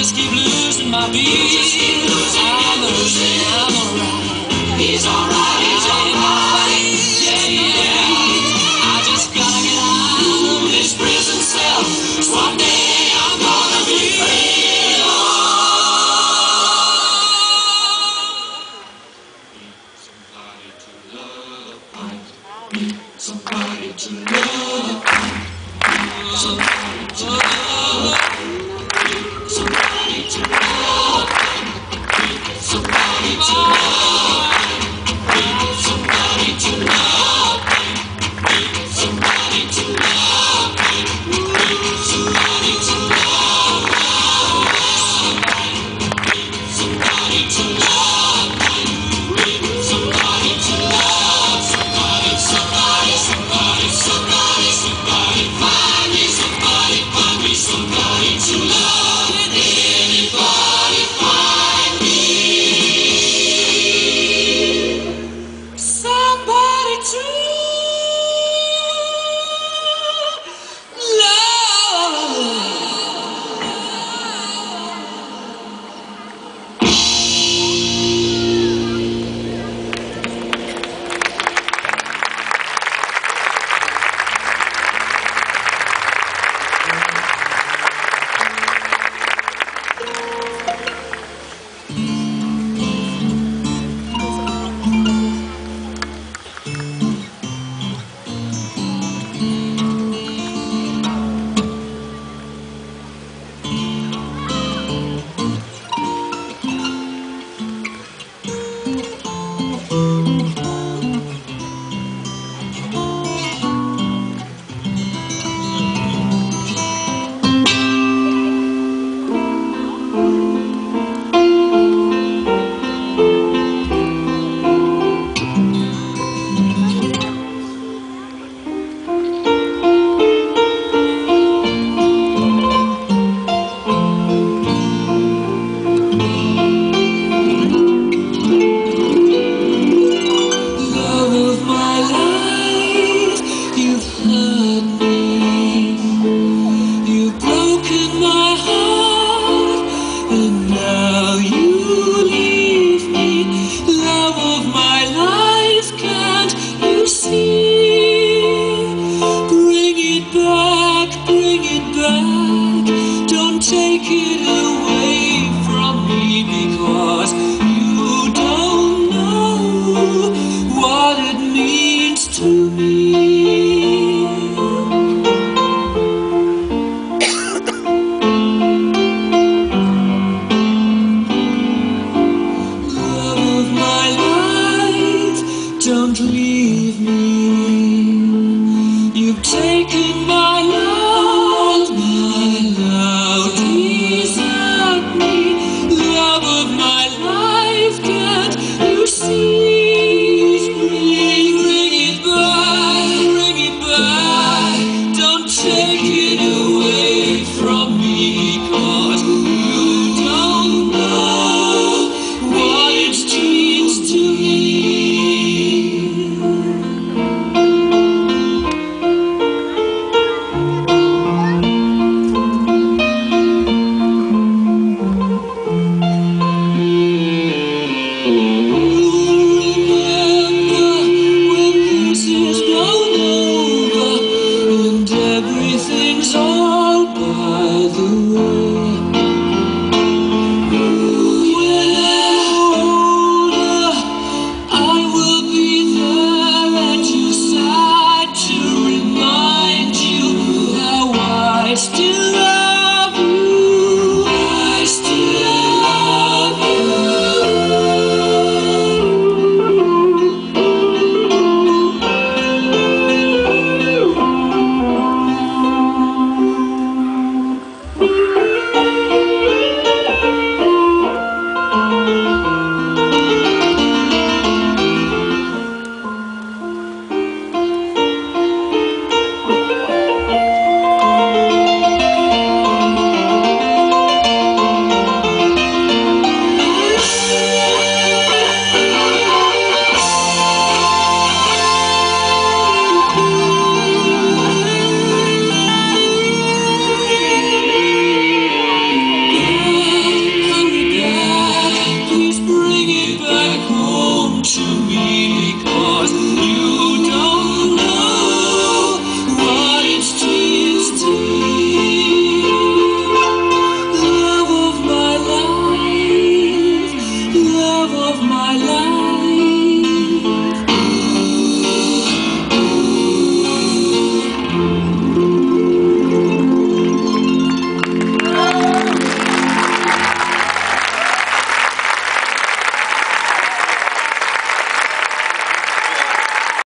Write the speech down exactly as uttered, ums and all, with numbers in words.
just keep losing my beat. I'm losing, I'm alright. He's alright, he's alright. Yeah, yeah. I just gotta get out of this prison cell. One day I'm gonna be free. Somebody to love, somebody to love, somebody to love, somebody to love, somebody to love, somebody to love, somebody to love, somebody to love, somebody to love, somebody, somebody, somebody, somebody, somebody, find me, somebody, find me, somebody to love, anybody find me, somebody to love. Take it away from me, because you don't know what it means to me. Love of my life, don't leave me. You've taken my love, my love. Desert me, love of my life, can't you see? Bring, bring it back, bring it back. Don't take it away from me.